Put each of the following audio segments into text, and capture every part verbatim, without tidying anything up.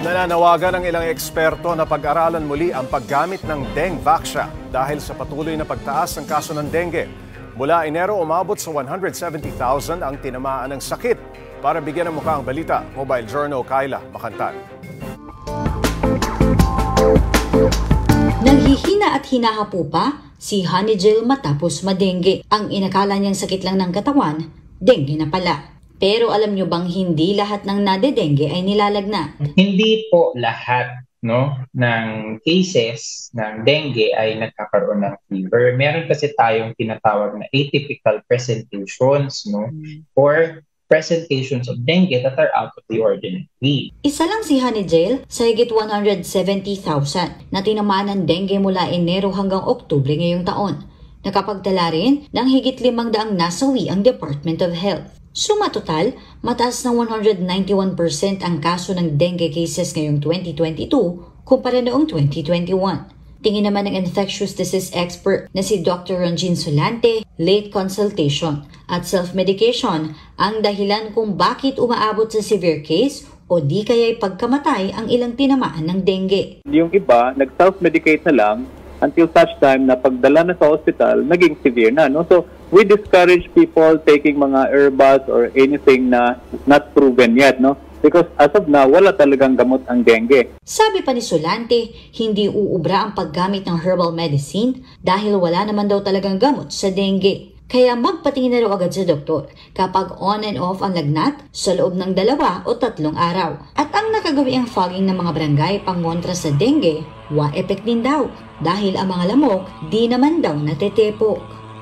Nananawagan ng ilang eksperto na pag-aralan muli ang paggamit ng Dengvaxia dahil sa patuloy na pagtaas ng kaso ng dengue. Mula Enero, umabot sa one hundred seventy thousand ang tinamaan ng sakit. Para bigyan ng mukha ang balita, Mobile Journal Kayla Makantan. Naghihina at hinahapo pa si Honey Jill matapos madengge. Ang inakala niyang sakit lang ng katawan, dengue na pala. Pero alam niyo bang hindi lahat ng nadedengge ay nilalagnat? Hindi po lahat no ng cases ng dengue ay nagkakaroon ng fever. Meron kasi tayong tinatawag na atypical presentations no or presentations of dengue that are out of the ordinary. Isa lang si Honey Jill sa higit one hundred seventy thousand na tinamaan ng dengue mula Enero hanggang Oktubre ngayong taon. Nakapagtala rin ng higit limang daang nasawi ang Department of Health. Suma total, mataas ng one hundred ninety-one percent ang kaso ng dengue cases ngayong twenty twenty-two kumpara noong twenty twenty-one. Tingin naman ng infectious disease expert na si Doctor Ronjin Solante, late consultation at self-medication ang dahilan kung bakit umaabot sa severe case o di kaya'y pagkamatay ang ilang tinamaan ng dengue. Yung iba, nag-self-medicate na lang until such time na pagdala na sa hospital, naging severe na. No? So, we discourage people taking mga herbals or anything na not proven yet. No? Because as of now, wala talagang gamot ang dengue. Sabi pa ni Solante, hindi uubra ang paggamit ng herbal medicine dahil wala naman daw talagang gamot sa dengue. Kaya magpatingin na raw agad sa doktor kapag on and off ang lagnat sa loob ng dalawa o tatlong araw. At ang nakagawi ang fogging ng mga barangay pangontra sa dengue, wa-effect din daw dahil ang mga lamok di naman daw natetepok.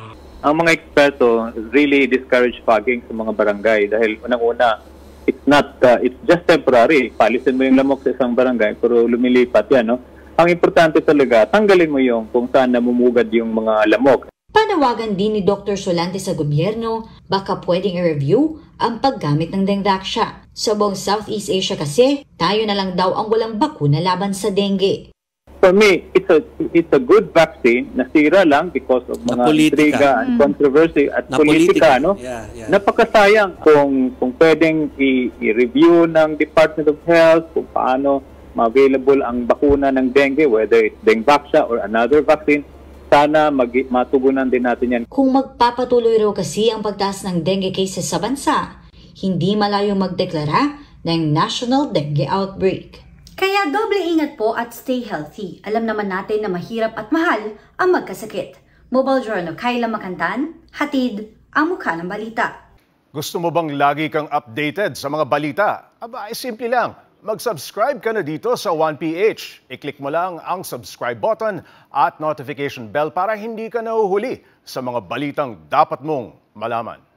Ang mga eksperto really discourage fogging sa mga barangay dahil unang-una, it's not, uh, it's just temporary. Palisin mo yung lamok sa isang barangay pero lumilipat yan. No? Ang importante talaga, tanggalin mo yung kung saan namumugad yung mga lamok. Panawagan din ni Doctor Solante sa gobyerno, baka pwedeng i-review ang paggamit ng Dengvaxia. Sa buong Southeast Asia kasi, tayo na lang daw ang walang bakuna laban sa dengue. For me, it's a it's a good vaccine. Nasira lang because of mga intriga and controversy at na politika, no? Yeah, yeah. Napakasayang kung kung pwedeng i-review ng Department of Health kung paano ma-available ang bakuna ng dengue, whether it's Dengvaxia or another vaccine. Sana mag- matugunan din natin yan. Kung magpapatuloy raw kasi ang pagtaas ng dengue cases sa bansa, hindi malayong magdeklara ng National Dengue Outbreak. Kaya doble ingat po at stay healthy. Alam naman natin na mahirap at mahal ang magkasakit. Mobile Journal Kayla Makantan, hatid ang mukha ng balita. Gusto mo bang lagi kang updated sa mga balita? Aba, ay simple lang. Mag-subscribe ka na dito sa one P H. I-click mo lang ang subscribe button at notification bell para hindi ka nahuhuli sa mga balitang dapat mong malaman.